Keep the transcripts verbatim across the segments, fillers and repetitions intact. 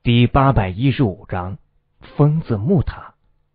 第八百一十五章，疯子木塔。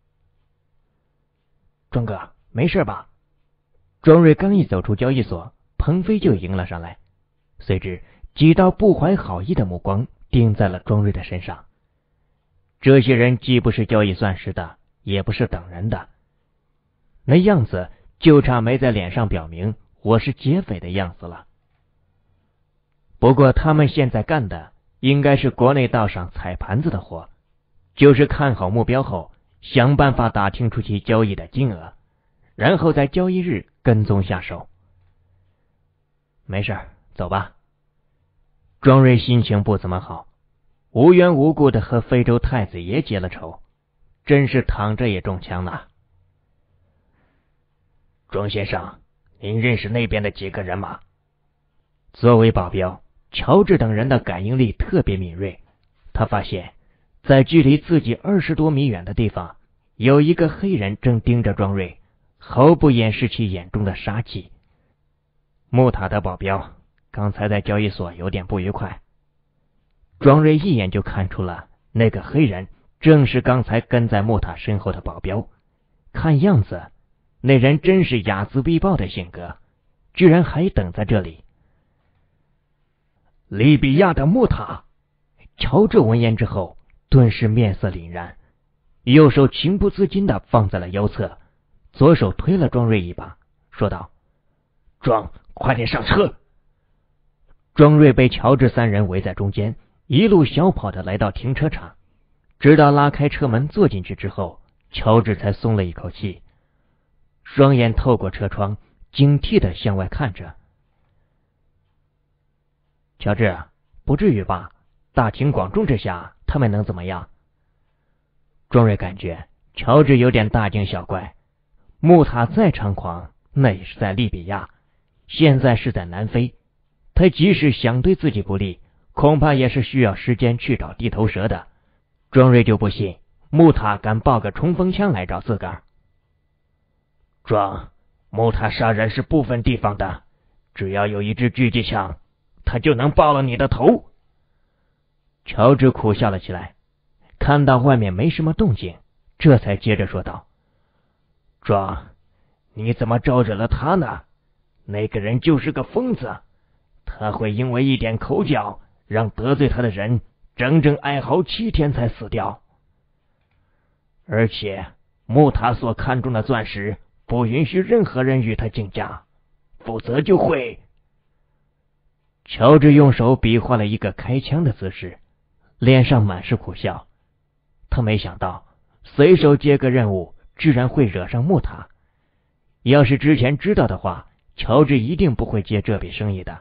庄哥，没事吧？庄瑞刚一走出交易所，彭飞就迎了上来，随之几道不怀好意的目光盯在了庄瑞的身上。这些人既不是交易钻石的，也不是等人的，那样子就差没在脸上表明我是劫匪的样子了。不过他们现在干的应该是国内道上踩盘子的活，就是看好目标后，想办法打听出其交易的金额，然后在交易日跟踪下手。没事，走吧。庄瑞心情不怎么好，无缘无故的和非洲太子爷结了仇，真是躺着也中枪了。庄先生，您认识那边的几个人吗？作为保镖，乔治等人的感应力特别敏锐，他发现在距离自己二十多米远的地方，有一个黑人正盯着庄瑞，毫不掩饰其眼中的杀气。木塔的保镖刚才在交易所有点不愉快，庄瑞一眼就看出了那个黑人正是刚才跟在木塔身后的保镖，看样子那人真是睚眦必报的性格，居然还等在这里。利比亚的木塔。乔治闻言之后顿时面色凛然，右手情不自禁地放在了腰侧，左手推了庄瑞一把，说道：庄，快点上车。庄瑞被乔治三人围在中间，一路小跑的来到停车场，直到拉开车门坐进去之后，乔治才松了一口气，双眼透过车窗警惕地向外看着。乔治，不至于吧？大庭广众之下，他们能怎么样？庄瑞感觉乔治有点大惊小怪，木塔再猖狂，那也是在利比亚，现在是在南非，他即使想对自己不利，恐怕也是需要时间去找地头蛇的。庄瑞就不信木塔敢抱个冲锋枪来找自个儿。庄，木塔杀人是不分地方的，只要有一支狙击枪，他就能爆了你的头。乔治苦笑了起来，看到外面没什么动静，这才接着说道：庄，你怎么招惹了他呢？那个人就是个疯子，他会因为一点口角让得罪他的人整整哀嚎七天才死掉。而且木塔所看中的钻石不允许任何人与他竞价，否则就会……乔治用手比划了一个开枪的姿势，脸上满是苦笑。他没想到随手接个任务居然会惹上木塔，要是之前知道的话，乔治一定不会接这笔生意的。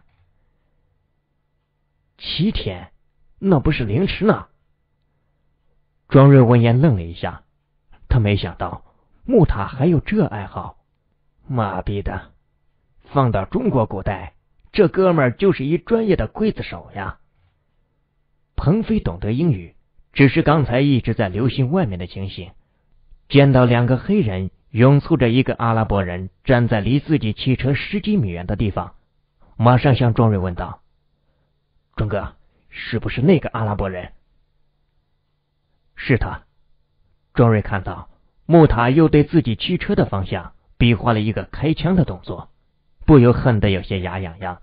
七天，那不是凌迟呢？庄瑞闻言愣了一下，他没想到木塔还有这爱好。妈逼的，放到中国古代，这哥们儿就是一专业的刽子手呀。彭飞懂得英语，只是刚才一直在留心外面的情形，见到两个黑人拥簇着一个阿拉伯人站在离自己汽车十几米远的地方，马上向庄瑞问道：庄哥，是不是那个阿拉伯人？是他。庄瑞看到木塔又对自己汽车的方向比划了一个开枪的动作，不由恨得有些牙痒痒。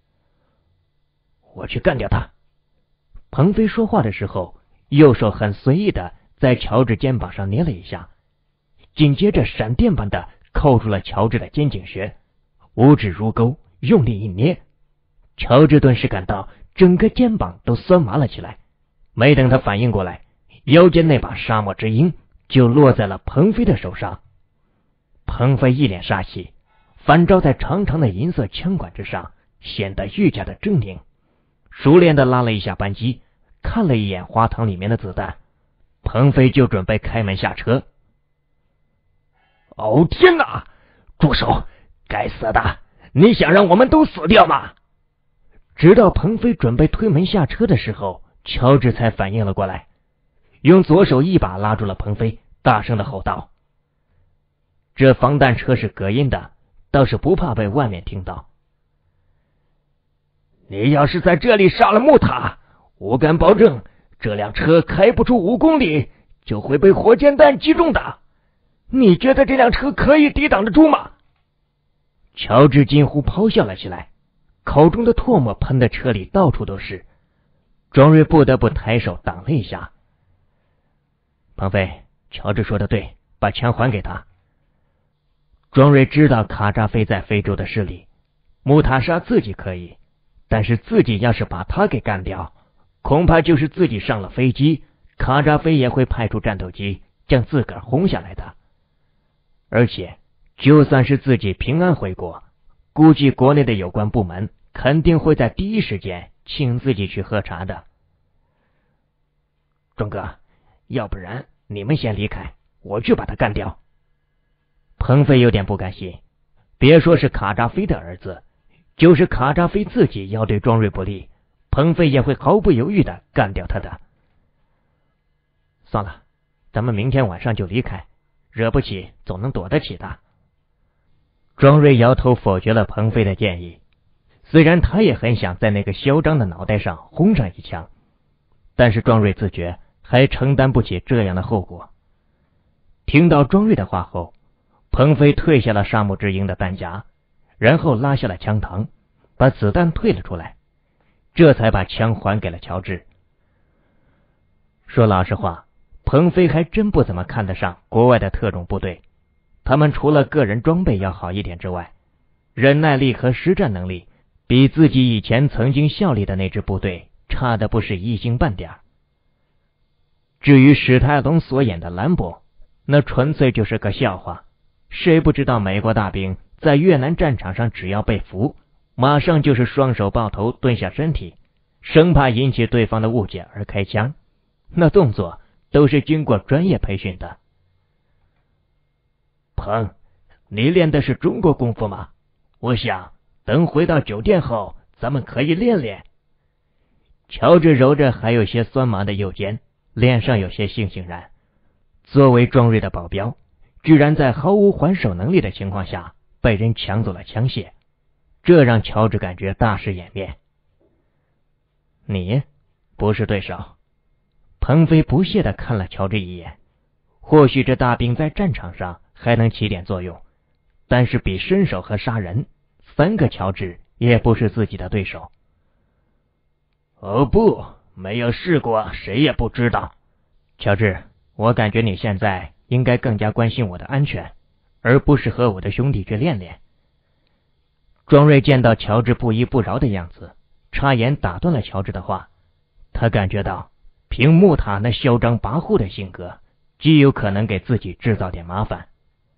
我去干掉他。彭飞说话的时候，右手很随意的在乔治肩膀上捏了一下，紧接着闪电般的扣住了乔治的肩颈穴，五指如钩，用力一捏，乔治顿时感到整个肩膀都酸麻了起来。没等他反应过来，腰间那把沙漠之鹰就落在了彭飞的手上。彭飞一脸杀气，反照在长长的银色枪管之上，显得愈加的狰狞，熟练的拉了一下扳机，看了一眼花膛里面的子弹，彭飞就准备开门下车。哦天哪！住手！该死的！你想让我们都死掉吗？直到彭飞准备推门下车的时候，乔治才反应了过来，用左手一把拉住了彭飞，大声的吼道：这防弹车是隔音的，倒是不怕被外面听到。你要是在这里杀了木塔，我敢保证这辆车开不出五公里就会被火箭弹击中的。你觉得这辆车可以抵挡得住吗？乔治近乎咆哮了起来，口中的唾沫喷的车里到处都是。庄瑞不得不抬手挡了一下。鹏飞，乔治说的对，把枪还给他。庄瑞知道卡扎菲在非洲的势力，穆塔莎自己可以，但是自己要是把他给干掉，恐怕就是自己上了飞机，卡扎菲也会派出战斗机将自个儿轰下来的。而且就算是自己平安回国，估计国内的有关部门肯定会在第一时间请自己去喝茶的。庄哥，要不然你们先离开，我去把他干掉。鹏飞有点不甘心，别说是卡扎菲的儿子，就是卡扎菲自己要对庄瑞不利，鹏飞也会毫不犹豫的干掉他的。算了，咱们明天晚上就离开，惹不起总能躲得起的。庄瑞摇头否决了鹏飞的建议，虽然他也很想在那个嚣张的脑袋上轰上一枪，但是庄瑞自觉还承担不起这样的后果。听到庄瑞的话后，鹏飞退下了沙漠之鹰的弹夹，然后拉下了枪膛，把子弹退了出来，这才把枪还给了乔治。说老实话，鹏飞还真不怎么看得上国外的特种部队，他们除了个人装备要好一点之外，忍耐力和实战能力比自己以前曾经效力的那支部队差的不是一星半点。至于史泰龙所演的兰博，那纯粹就是个笑话。谁不知道美国大兵在越南战场上只要被俘，马上就是双手抱头蹲下身体，生怕引起对方的误解而开枪，那动作都是经过专业培训的。鹏，你练的是中国功夫吗？我想等回到酒店后咱们可以练练。乔治揉着还有些酸麻的右肩，脸上有些悻悻然。作为庄瑞的保镖，居然在毫无还手能力的情况下被人抢走了枪械，这让乔治感觉大失颜面。你不是对手。鹏飞不屑地看了乔治一眼，或许这大兵在战场上还能起点作用，但是比身手和杀人，三个乔治也不是自己的对手。哦不，没有试过谁也不知道。乔治，我感觉你现在应该更加关心我的安全，而不是和我的兄弟去练练。庄瑞见到乔治不依不饶的样子，插言打断了乔治的话。他感觉到凭穆塔那嚣张跋扈的性格，极有可能给自己制造点麻烦。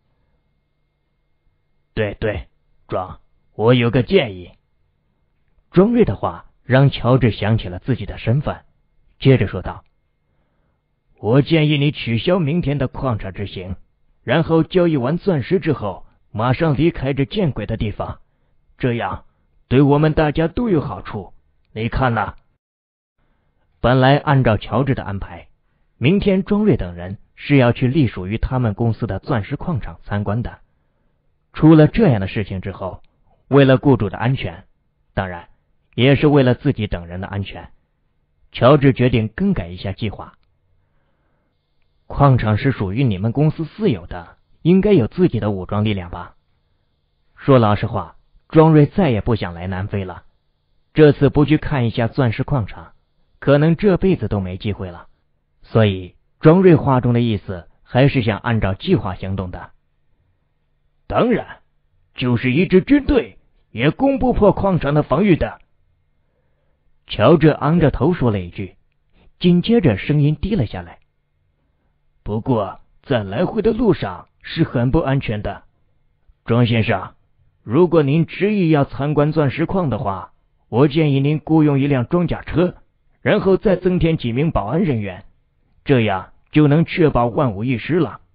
对对，庄，我有个建议。庄瑞的话让乔治想起了自己的身份，接着说道：我建议你取消明天的矿场之行，然后交易完钻石之后马上离开这见鬼的地方，这样对我们大家都有好处，你看哪？本来按照乔治的安排，明天庄瑞等人是要去隶属于他们公司的钻石矿场参观的。出了这样的事情之后，为了雇主的安全，当然也是为了自己等人的安全，乔治决定更改一下计划。矿场是属于你们公司私有的，应该有自己的武装力量吧？说老实话，庄瑞再也不想来南非了，这次不去看一下钻石矿场，可能这辈子都没机会了。所以庄瑞话中的意思还是想按照计划行动的。当然，就是一支军队也攻不破矿场的防御的。乔治昂着头说了一句，紧接着声音低了下来。不过在来回的路上是很不安全的。庄先生，如果您执意要参观钻石矿的话，我建议您雇用一辆装甲车，然后再增添几名保安人员，这样就能确保万无一失了。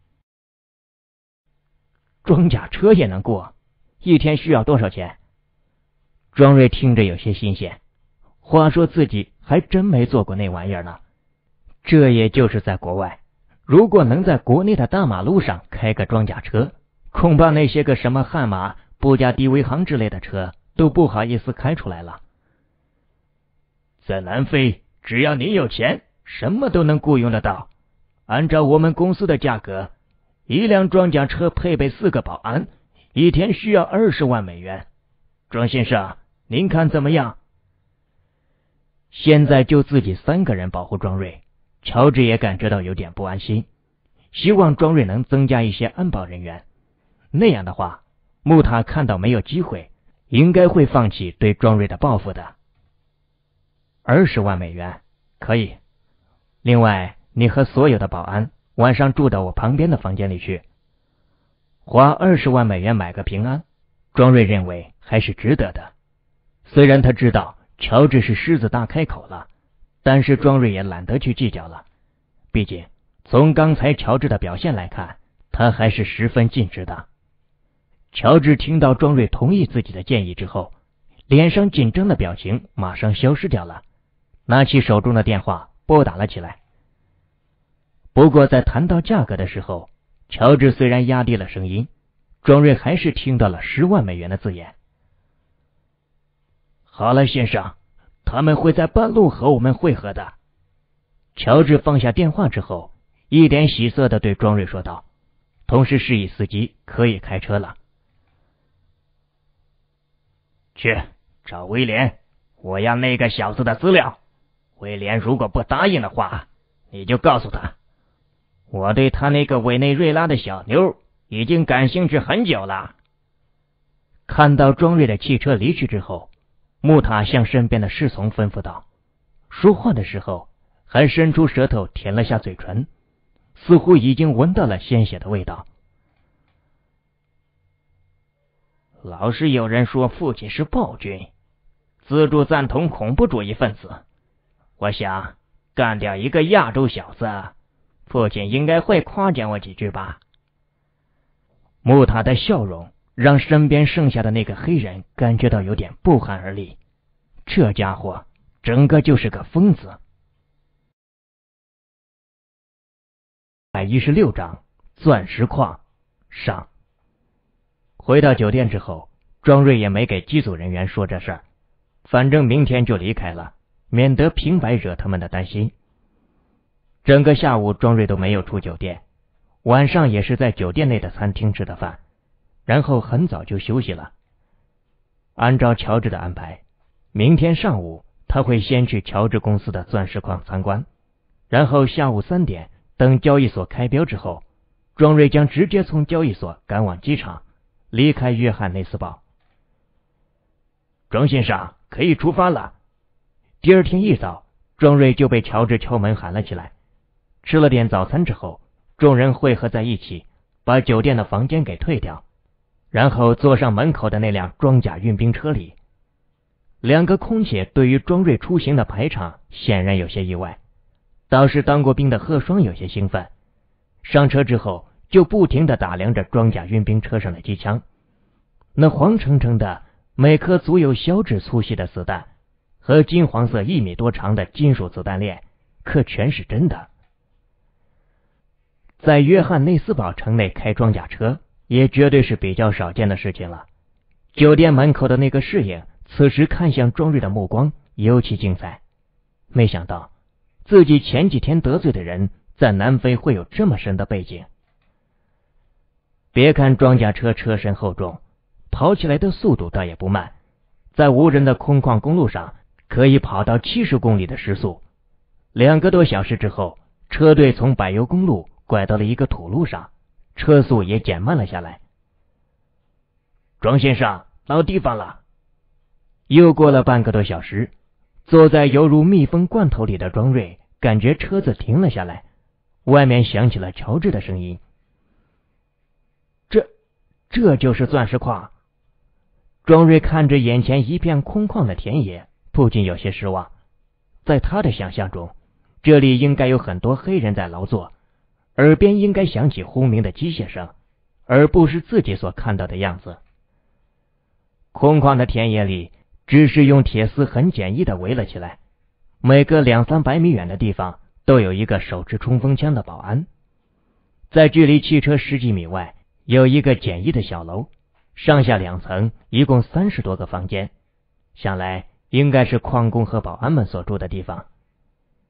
装甲车也能过，一天需要多少钱？庄瑞听着有些新鲜，话说自己还真没坐过那玩意儿呢。这也就是在国外，如果能在国内的大马路上开个装甲车，恐怕那些个什么悍马、布加迪威航之类的车都不好意思开出来了。在南非，只要你有钱， 什么都能雇佣得到。按照我们公司的价格，一辆装甲车配备四个保安，一天需要二十万美元。庄先生，您看怎么样？现在就自己三个人保护庄瑞，乔治也感觉到有点不安心，希望庄瑞能增加一些安保人员。那样的话，穆塔看到没有机会，应该会放弃对庄瑞的报复的。二十万美元，可以。另外，你和所有的保安晚上住到我旁边的房间里去。花二十万美元买个平安，庄瑞认为还是值得的。虽然他知道乔治是狮子大开口了，但是庄瑞也懒得去计较了。毕竟从刚才乔治的表现来看，他还是十分尽职的。乔治听到庄瑞同意自己的建议之后，脸上紧张的表情马上消失掉了，拿起手中的电话拨打了起来。不过在谈到价格的时候，乔治虽然压低了声音，庄瑞还是听到了十万美元的字眼。好了，先生，他们会在半路和我们会合的。乔治放下电话之后，一脸喜色地对庄瑞说道，同时示意司机可以开车了。去找威廉，我要那个小子的资料。威廉如果不答应的话，你就告诉他，我对他那个委内瑞拉的小妞已经感兴趣很久了。看到庄瑞的汽车离去之后，穆塔向身边的侍从吩咐道，说话的时候还伸出舌头舔了下嘴唇，似乎已经闻到了鲜血的味道。老是有人说父亲是暴君，自助赞同恐怖主义分子。我想干掉一个亚洲小子，父亲应该会夸奖我几句吧。穆塔的笑容让身边剩下的那个黑人感觉到有点不寒而栗，这家伙整个就是个疯子。一百一十六章钻石矿上。回到酒店之后，庄瑞也没给机组人员说这事儿，反正明天就离开了，免得平白惹他们的担心。整个下午庄瑞都没有出酒店，晚上也是在酒店内的餐厅吃的饭，然后很早就休息了。按照乔治的安排，明天上午他会先去乔治公司的钻石矿参观，然后下午三点等交易所开标之后，庄瑞将直接从交易所赶往机场，离开约翰内斯堡。庄先生，可以出发了。第二天一早，庄瑞就被乔治敲门喊了起来。吃了点早餐之后，众人汇合在一起，把酒店的房间给退掉，然后坐上门口的那辆装甲运兵车里。两个空姐对于庄瑞出行的排场显然有些意外，倒是当过兵的贺双有些兴奋。上车之后就不停地打量着装甲运兵车上的机枪，那黄澄澄的每颗足有小指粗细的子弹和金黄色一米多长的金属子弹链可全是真的。在约翰内斯堡城内开装甲车也绝对是比较少见的事情了。酒店门口的那个侍应此时看向庄瑞的目光尤其精彩，没想到自己前几天得罪的人在南非会有这么深的背景。别看装甲车车身厚重，跑起来的速度倒也不慢，在无人的空旷公路上可以跑到七十公里的时速。两个多小时之后，车队从柏油公路拐到了一个土路上，车速也减慢了下来。庄先生，到地方了。又过了半个多小时，坐在犹如密封罐头里的庄瑞感觉车子停了下来，外面响起了乔治的声音。这这就是钻石矿。庄瑞看着眼前一片空旷的田野，不禁有些失望。在他的想象中，这里应该有很多黑人在劳作，耳边应该响起轰鸣的机械声，而不是自己所看到的样子。空旷的田野里只是用铁丝很简易的围了起来，每隔两三百米远的地方都有一个手持冲锋枪的保安。在距离汽车十几米外有一个简易的小楼，上下两层，一共三十多个房间，想来应该是矿工和保安们所住的地方。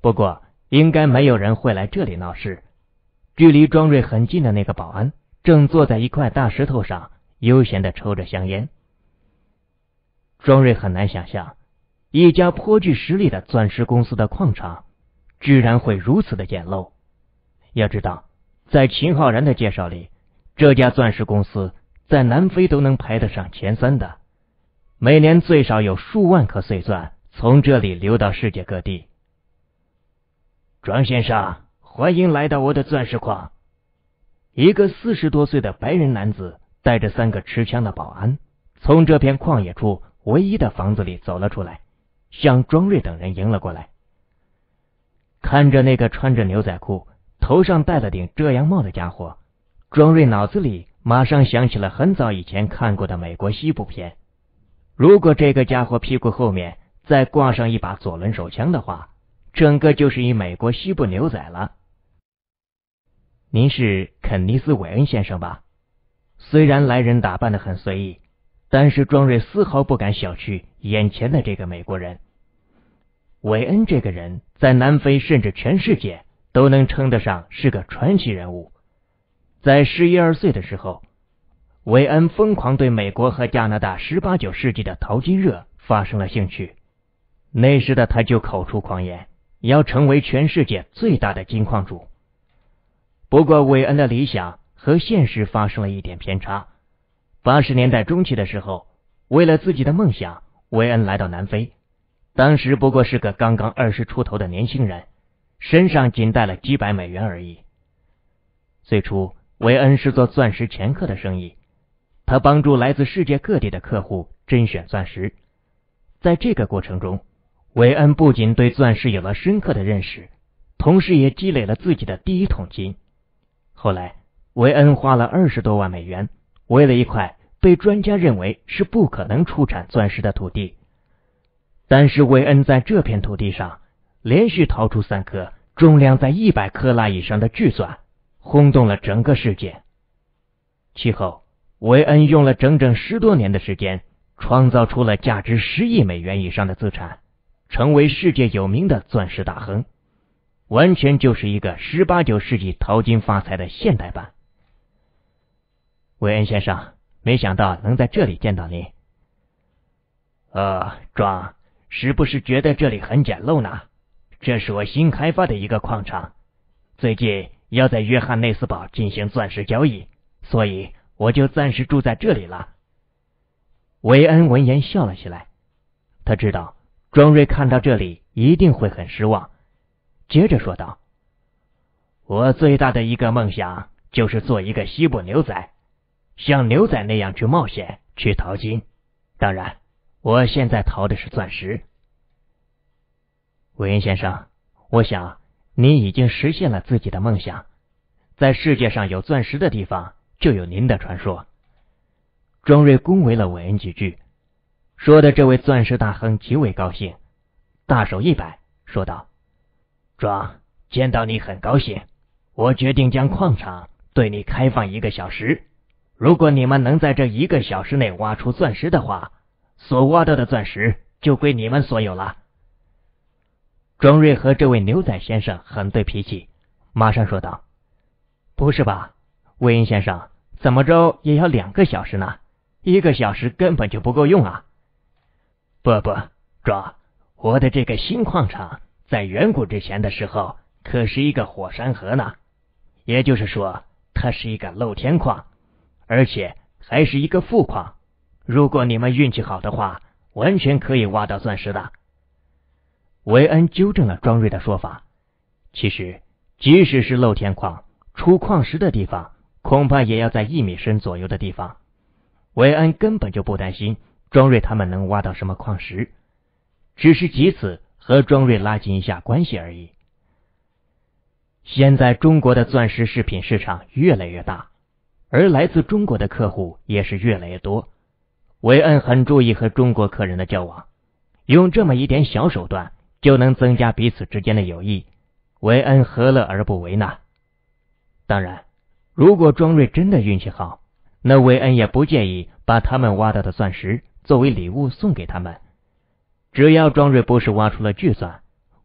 不过应该没有人会来这里闹事。距离庄瑞很近的那个保安正坐在一块大石头上悠闲地抽着香烟。庄瑞很难想象，一家颇具实力的钻石公司的矿场居然会如此的简陋。要知道，在秦浩然的介绍里，这家钻石公司在南非都能排得上前三的，每年最少有数万颗碎钻从这里流到世界各地。庄先生，欢迎来到我的钻石矿。一个四十多岁的白人男子带着三个持枪的保安，从这片旷野处唯一的房子里走了出来，向庄瑞等人迎了过来。看着那个穿着牛仔裤，头上戴了顶遮阳帽的家伙，庄瑞脑子里马上想起了很早以前看过的美国西部片。如果这个家伙屁股后面再挂上一把左轮手枪的话，整个就是一美国西部牛仔了。您是肯尼斯·韦恩先生吧？虽然来人打扮得很随意，但是庄瑞丝毫不敢小觑眼前的这个美国人。韦恩这个人在南非甚至全世界都能称得上是个传奇人物。在十一二岁的时候，韦恩疯狂对美国和加拿大十八九世纪的淘金热发生了兴趣。那时的他就口出狂言，要成为全世界最大的金矿主。不过韦恩的理想和现实发生了一点偏差。八十年代中期的时候，为了自己的梦想，韦恩来到南非。当时不过是个刚刚二十出头的年轻人，身上仅带了几百美元而已。最初，韦恩是做钻石掮客的生意，他帮助来自世界各地的客户甄选钻石。在这个过程中，韦恩不仅对钻石有了深刻的认识，同时也积累了自己的第一桶金。后来，韦恩花了二十多万美元，为了一块被专家认为是不可能出产钻石的土地。但是韦恩在这片土地上连续掏出三颗重量在一百克拉以上的巨钻，轰动了整个世界。其后，韦恩用了整整十多年的时间，创造出了价值十亿美元以上的资产，成为世界有名的钻石大亨，完全就是一个十八九世纪淘金发财的现代版。韦恩先生，没想到能在这里见到您。呃，庄，是不是觉得这里很简陋呢？这是我新开发的一个矿场，最近要在约翰内斯堡进行钻石交易，所以我就暂时住在这里了。韦恩闻言笑了起来，他知道庄瑞看到这里一定会很失望，接着说道：我最大的一个梦想就是做一个西部牛仔，像牛仔那样去冒险，去淘金。当然，我现在淘的是钻石。韦恩先生，我想您已经实现了自己的梦想，在世界上有钻石的地方就有您的传说。庄瑞恭维了韦恩几句，说的这位钻石大亨极为高兴，大手一摆说道：庄，见到你很高兴，我决定将矿场对你开放一个小时，如果你们能在这一个小时内挖出钻石的话，所挖到的钻石就归你们所有了。庄瑞和这位牛仔先生很对脾气，马上说道：不是吧，韦恩先生，怎么着也要两个小时呢？一个小时根本就不够用啊。不不，庄，我的这个新矿场在远古之前的时候可是一个火山河呢，也就是说它是一个露天矿，而且还是一个富矿，如果你们运气好的话，完全可以挖到钻石的。韦恩纠正了庄瑞的说法，其实即使是露天矿，出矿石的地方恐怕也要在一米深左右的地方。韦恩根本就不担心庄瑞他们能挖到什么矿石，只是借此和庄瑞拉近一下关系而已。现在中国的钻石饰品市场越来越大，而来自中国的客户也是越来越多。韦恩很注意和中国客人的交往，用这么一点小手段就能增加彼此之间的友谊，韦恩何乐而不为呢？当然，如果庄瑞真的运气好，那韦恩也不介意把他们挖到的钻石作为礼物送给他们。只要庄瑞不是挖出了巨钻，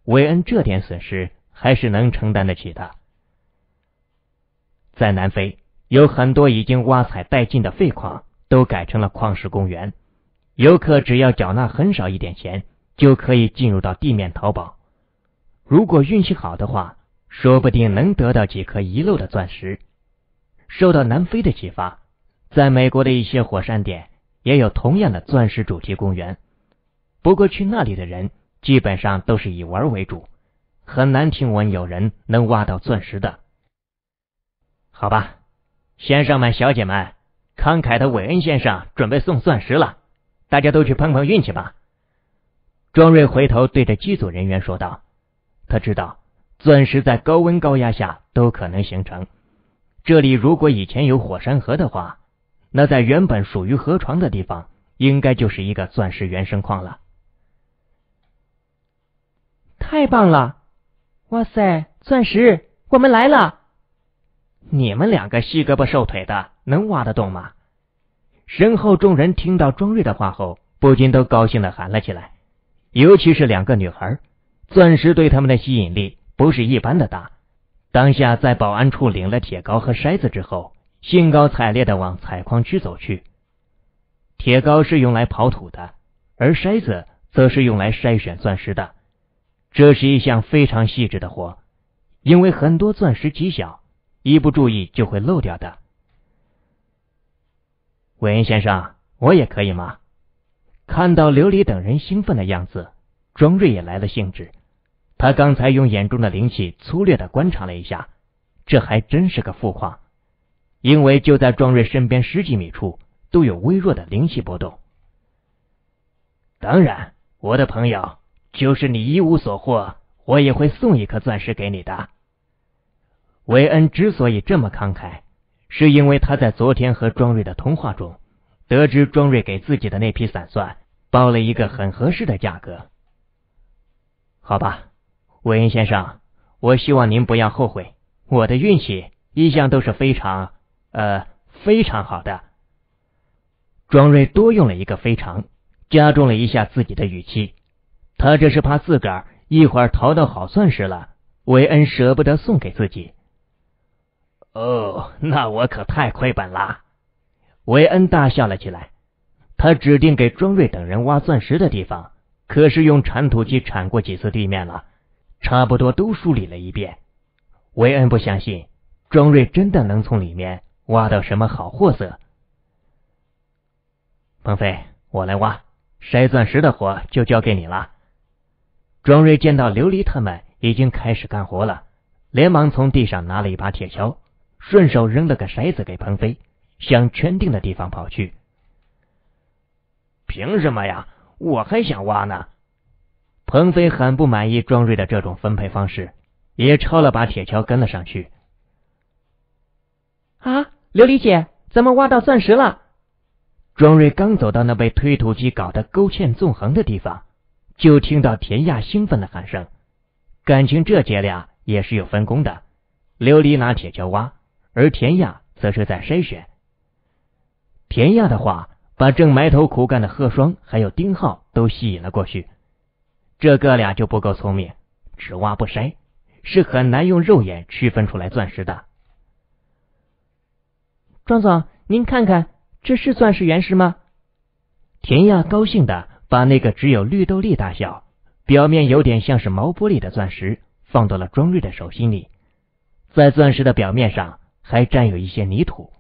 韦恩这点损失还是能承担得起的。在南非，有很多已经挖采殆尽的废矿都改成了矿石公园，游客只要缴纳很少一点钱，就可以进入到地面淘宝。如果运气好的话，说不定能得到几颗遗漏的钻石。受到南非的启发，在美国的一些火山点也有同样的钻石主题公园，不过去那里的人基本上都是以玩为主，很难听闻有人能挖到钻石的。好吧，先生们小姐们，慷慨的韦恩先生准备送钻石了，大家都去碰碰运气吧。庄瑞回头对着机组人员说道，他知道钻石在高温高压下都可能形成，这里如果以前有火山河的话，那在原本属于河床的地方应该就是一个钻石原生矿了。 太棒了！哇塞，钻石，我们来了！ 你们两个细胳膊瘦腿的，能挖得动吗？身后众人听到庄瑞的话后，不禁都高兴地喊了起来。尤其是两个女孩，钻石对他们的吸引力不是一般的大。当下在保安处领了铁镐和筛子之后，兴高采烈地往采矿区走去。铁镐是用来刨土的，而筛子则是用来筛选钻石的。这是一项非常细致的活，因为很多钻石极小，一不注意就会漏掉的。韦恩先生，我也可以吗？看到琉璃等人兴奋的样子，庄瑞也来了兴致。他刚才用眼中的灵气粗略地观察了一下，这还真是个富矿，因为就在庄瑞身边十几米处都有微弱的灵气波动。当然，我的朋友，就是你一无所获，我也会送一颗钻石给你的。韦恩之所以这么慷慨，是因为他在昨天和庄瑞的通话中得知庄瑞给自己的那批散钻报了一个很合适的价格。好吧，韦恩先生，我希望您不要后悔，我的运气一向都是非常呃非常好的。庄瑞多用了一个非常，加重了一下自己的语气，他这是怕自个儿一会儿淘到好钻石了，韦恩舍不得送给自己。哦，那我可太亏本了。韦恩大笑了起来，他指定给庄瑞等人挖钻石的地方，可是用铲土机铲过几次地面了，差不多都梳理了一遍。韦恩不相信庄瑞真的能从里面挖到什么好货色。鹏飞，我来挖，筛钻石的活就交给你了。庄瑞见到琉璃他们已经开始干活了，连忙从地上拿了一把铁锹，顺手扔了个筛子给鹏飞，向圈定的地方跑去。凭什么呀？我还想挖呢。鹏飞很不满意庄瑞的这种分配方式，也抄了把铁锹跟了上去。 啊，琉璃姐，咱们挖到钻石了！ 庄瑞刚走到那被推土机搞得勾芡纵横的地方，就听到田亚兴奋的喊声。感情这姐俩也是有分工的，琉璃拿铁锹挖，而田亚则是在筛选。田亚的话把正埋头苦干的贺双还有丁浩都吸引了过去。这哥俩就不够聪明，只挖不筛，是很难用肉眼区分出来钻石的。 庄总，您看看，这是钻石原石吗？ 田亚高兴地把那个只有绿豆粒大小，表面有点像是毛玻璃的钻石放到了庄瑞的手心里，在钻石的表面上还沾有一些泥土。